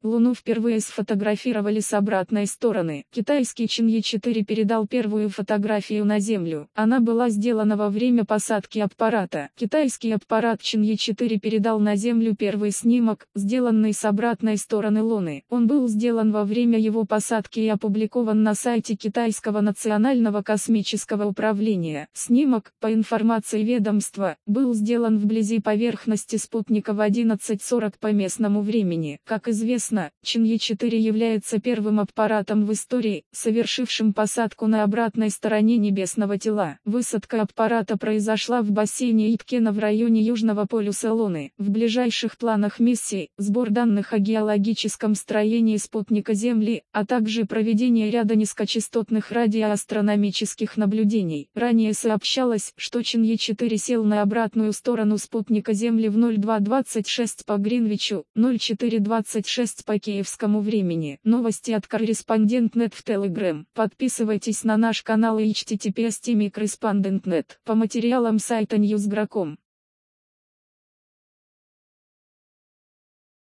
Луну впервые сфотографировали с обратной стороны. Китайский Чанъэ-4 передал первую фотографию на Землю. Она была сделана во время посадки аппарата. Китайский аппарат Чанъэ-4 передал на Землю первый снимок, сделанный с обратной стороны Луны. Он был сделан во время его посадки и опубликован на сайте Китайского национального космического управления. Снимок, по информации ведомства, был сделан вблизи поверхности спутника в 11:40 по местному времени. Как известно, Чанъэ-4 является первым аппаратом в истории, совершившим посадку на обратной стороне небесного тела. Высадка аппарата произошла в бассейне Иткена в районе Южного полюса Луны. В ближайших планах миссии – сбор данных о геологическом строении спутника Земли, а также проведение ряда низкочастотных радиоастрономических наблюдений. Ранее сообщалось, что Чанъэ-4 сел на обратную сторону спутника Земли в 02:26 по Гринвичу, 04:26 по киевскому времени. Новости от Корреспондент.нет в Telegram. Подписывайтесь на наш канал и https://correspondent.net. По материалам сайта Newsgro.com.